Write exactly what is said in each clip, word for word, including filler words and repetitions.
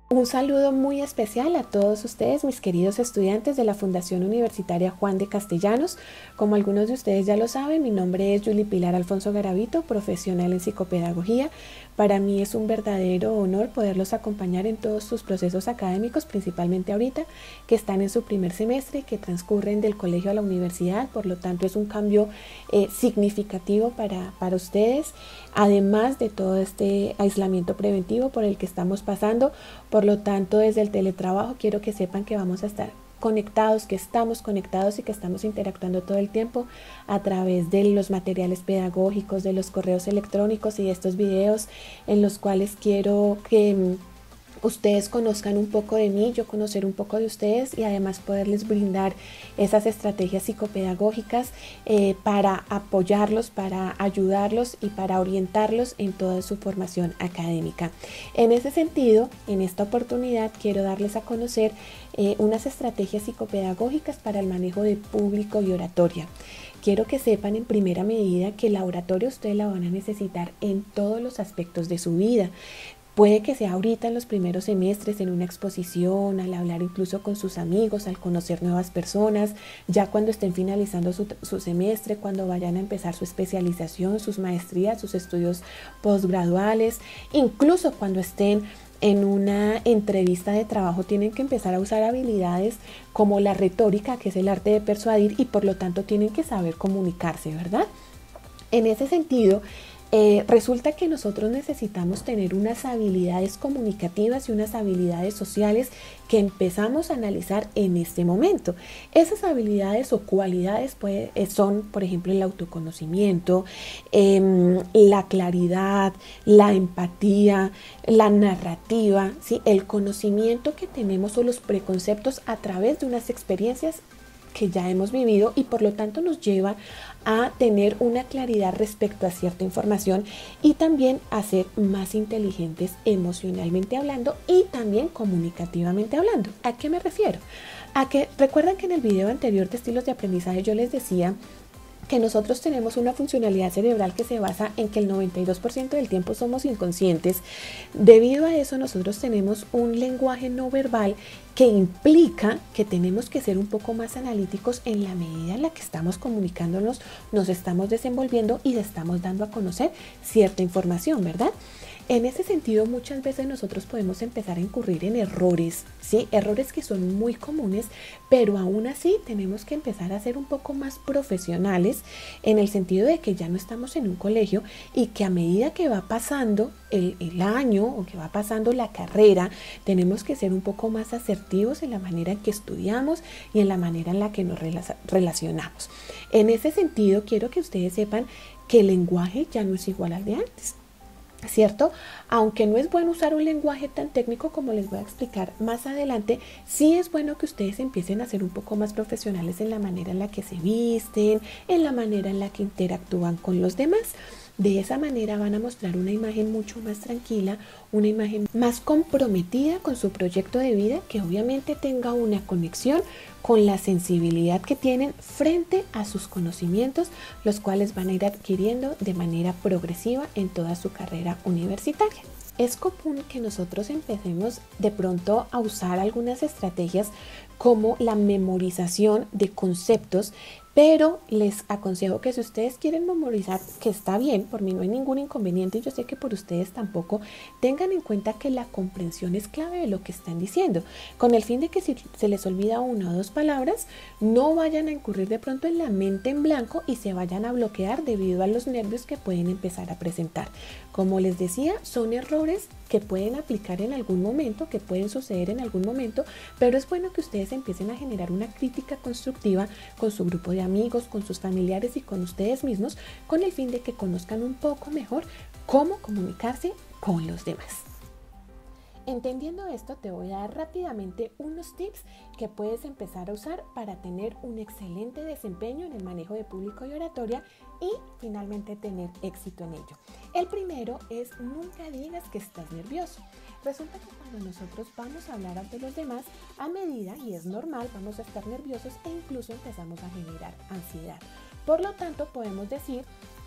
Un saludo muy especial a todos ustedes, mis queridos estudiantes de la Fundación Universitaria Juan de Castellanos. Como algunos de ustedes ya lo saben, mi nombre es Yuli Pilar Alfonso Garavito, profesional en psicopedagogía. Para mí es un verdadero honor poderlos acompañar en todos sus procesos académicos, principalmente ahorita que están en su primer semestre, que transcurren del colegio a la universidad. Por lo tanto, es un cambio eh, significativo para, para ustedes, además de todo este aislamiento preventivo por el que estamos pasando. Por lo tanto, desde el teletrabajo quiero que sepan que vamos a estar conectados, que estamos conectados y que estamos interactuando todo el tiempo a través de los materiales pedagógicos, de los correos electrónicos y de estos videos en los cuales quiero que ustedes conozcan un poco de mí, yo conocer un poco de ustedes y además poderles brindar esas estrategias psicopedagógicas eh, para apoyarlos, para ayudarlos y para orientarlos en toda su formación académica. En ese sentido, en esta oportunidad quiero darles a conocer eh, unas estrategias psicopedagógicas para el manejo de público y oratoria. Quiero que sepan en primera medida que la oratoria ustedes la van a necesitar en todos los aspectos de su vida. Puede que sea ahorita en los primeros semestres, en una exposición, al hablar incluso con sus amigos, al conocer nuevas personas, ya cuando estén finalizando su, su semestre, cuando vayan a empezar su especialización, sus maestrías, sus estudios posgraduales, incluso cuando estén en una entrevista de trabajo, tienen que empezar a usar habilidades como la retórica, que es el arte de persuadir, y por lo tanto tienen que saber comunicarse, ¿verdad? En ese sentido, Eh, resulta que nosotros necesitamos tener unas habilidades comunicativas y unas habilidades sociales que empezamos a analizar en este momento. Esas habilidades o cualidades pues, son, por ejemplo, el autoconocimiento, eh, la claridad, la empatía, la narrativa, ¿sí? El conocimiento que tenemos o los preconceptos a través de unas experiencias que ya hemos vivido y por lo tanto nos lleva a tener una claridad respecto a cierta información y también a ser más inteligentes emocionalmente hablando y también comunicativamente hablando. ¿A qué me refiero? A que recuerdan que en el video anterior de estilos de aprendizaje yo les decía que nosotros tenemos una funcionalidad cerebral que se basa en que el noventa y dos por ciento del tiempo somos inconscientes. Debido a eso nosotros tenemos un lenguaje no verbal que implica que tenemos que ser un poco más analíticos en la medida en la que estamos comunicándonos, nos estamos desenvolviendo y le estamos dando a conocer cierta información, ¿verdad? En ese sentido, muchas veces nosotros podemos empezar a incurrir en errores, ¿sí? Errores que son muy comunes, pero aún así tenemos que empezar a ser un poco más profesionales en el sentido de que ya no estamos en un colegio y que a medida que va pasando el, el año o que va pasando la carrera, tenemos que ser un poco más asertivos en la manera en que estudiamos y en la manera en la que nos relacionamos. En ese sentido, quiero que ustedes sepan que el lenguaje ya no es igual al de antes, ¿cierto? Aunque no es bueno usar un lenguaje tan técnico como les voy a explicar más adelante, sí es bueno que ustedes empiecen a ser un poco más profesionales en la manera en la que se visten, en la manera en la que interactúan con los demás. De esa manera van a mostrar una imagen mucho más tranquila, una imagen más comprometida con su proyecto de vida, que obviamente tenga una conexión con la sensibilidad que tienen frente a sus conocimientos, los cuales van a ir adquiriendo de manera progresiva en toda su carrera universitaria. Es común que nosotros empecemos de pronto a usar algunas estrategias como la memorización de conceptos, pero les aconsejo que si ustedes quieren memorizar, que está bien, por mí no hay ningún inconveniente y yo sé que por ustedes tampoco, tengan en cuenta que la comprensión es clave de lo que están diciendo, con el fin de que si se les olvida una o dos palabras, no vayan a incurrir de pronto en la mente en blanco y se vayan a bloquear debido a los nervios que pueden empezar a presentar. Como les decía, son errores que pueden aplicar en algún momento, que pueden suceder en algún momento, pero es bueno que ustedes empiecen a generar una crítica constructiva con su grupo de amigos, con sus familiares y con ustedes mismos, con el fin de que conozcan un poco mejor cómo comunicarse con los demás. Entendiendo esto, te voy a dar rápidamente unos tips que puedes empezar a usar para tener un excelente desempeño en el manejo de público y oratoria y finalmente tener éxito en ello. El primero es nunca digas que estás nervioso. Resulta que cuando nosotros vamos a hablar ante los demás, a medida, y es normal, vamos a estar nerviosos e incluso empezamos a generar ansiedad. Por lo tanto, podemos decir: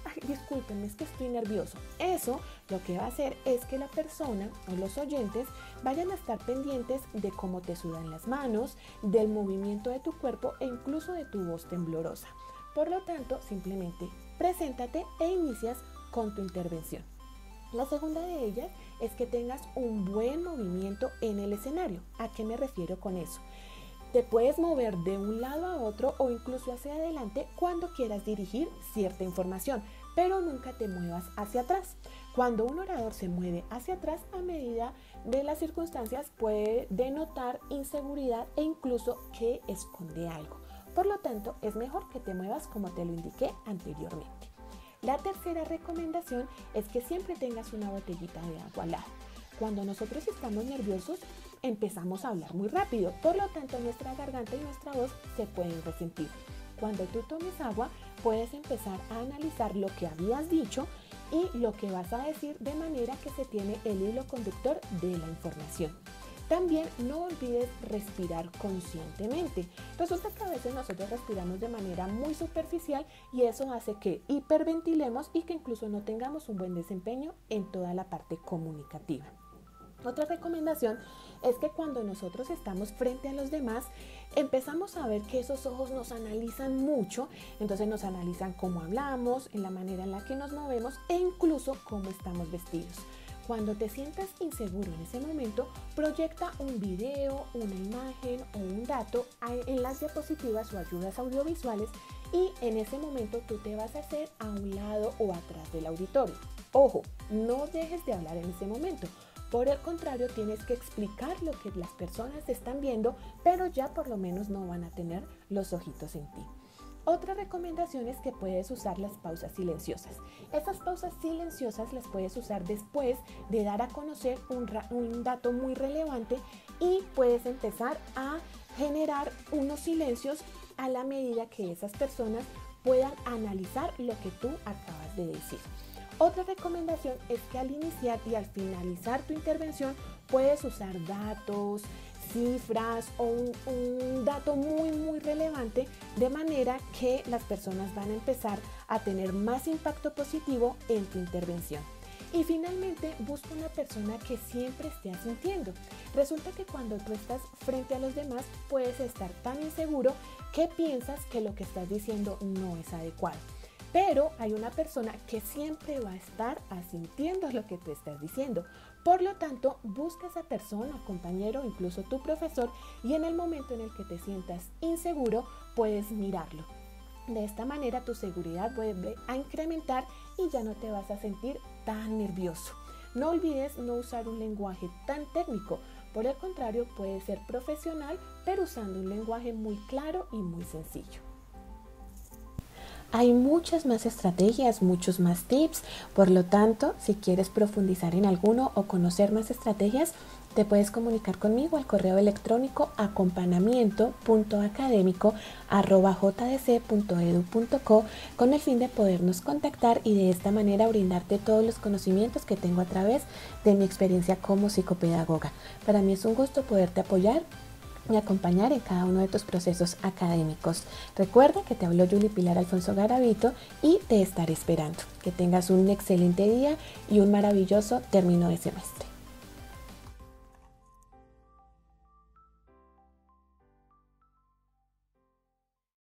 ay, discúlpenme, es que estoy nervioso. Eso lo que va a hacer es que la persona o los oyentes vayan a estar pendientes de cómo te sudan las manos, del movimiento de tu cuerpo e incluso de tu voz temblorosa. Por lo tanto, simplemente preséntate e inicias con tu intervención. La segunda de ellas es que tengas un buen movimiento en el escenario. ¿A qué me refiero con eso? Te puedes mover de un lado a otro o incluso hacia adelante cuando quieras dirigir cierta información, pero nunca te muevas hacia atrás. Cuando un orador se mueve hacia atrás, a medida de las circunstancias puede denotar inseguridad e incluso que esconde algo. Por lo tanto, es mejor que te muevas como te lo indiqué anteriormente. La tercera recomendación es que siempre tengas una botellita de agua al lado. Cuando nosotros estamos nerviosos, empezamos a hablar muy rápido, por lo tanto nuestra garganta y nuestra voz se pueden resentir. Cuando tú tomes agua, puedes empezar a analizar lo que habías dicho y lo que vas a decir de manera que se tiene el hilo conductor de la información. También no olvides respirar conscientemente. Resulta que a veces nosotros respiramos de manera muy superficial y eso hace que hiperventilemos y que incluso no tengamos un buen desempeño en toda la parte comunicativa. Otra recomendación es que cuando nosotros estamos frente a los demás, empezamos a ver que esos ojos nos analizan mucho, entonces nos analizan cómo hablamos, en la manera en la que nos movemos e incluso cómo estamos vestidos. Cuando te sientas inseguro en ese momento, proyecta un video, una imagen o un dato en las diapositivas o ayudas audiovisuales y en ese momento tú te vas a hacer a un lado o atrás del auditorio. Ojo, no dejes de hablar en ese momento. Por el contrario, tienes que explicar lo que las personas están viendo, pero ya por lo menos no van a tener los ojitos en ti. Otra recomendación es que puedes usar las pausas silenciosas. Estas pausas silenciosas las puedes usar después de dar a conocer un, un dato muy relevante y puedes empezar a generar unos silencios a la medida que esas personas puedan analizar lo que tú acabas de decir. Otra recomendación es que al iniciar y al finalizar tu intervención puedes usar datos, cifras o un, un dato muy muy relevante de manera que las personas van a empezar a tener más impacto positivo en tu intervención. Y finalmente, busca una persona que siempre esté asintiendo. Resulta que cuando tú estás frente a los demás puedes estar tan inseguro que piensas que lo que estás diciendo no es adecuado. Pero hay una persona que siempre va a estar asintiendo lo que tú estás diciendo. Por lo tanto, busca a esa persona, compañero, incluso tu profesor, y en el momento en el que te sientas inseguro, puedes mirarlo. De esta manera tu seguridad vuelve a incrementar y ya no te vas a sentir tan nervioso. No olvides no usar un lenguaje tan técnico. Por el contrario, puedes ser profesional, pero usando un lenguaje muy claro y muy sencillo. Hay muchas más estrategias, muchos más tips, por lo tanto, si quieres profundizar en alguno o conocer más estrategias, te puedes comunicar conmigo al correo electrónico acompañamiento punto académico arroba j d c punto edu punto co con el fin de podernos contactar y de esta manera brindarte todos los conocimientos que tengo a través de mi experiencia como psicopedagoga. Para mí es un gusto poderte apoyar y acompañar en cada uno de tus procesos académicos. Recuerda que te habló Julie Pilar Alfonso Garavito y te estaré esperando. Que tengas un excelente día y un maravilloso término de semestre.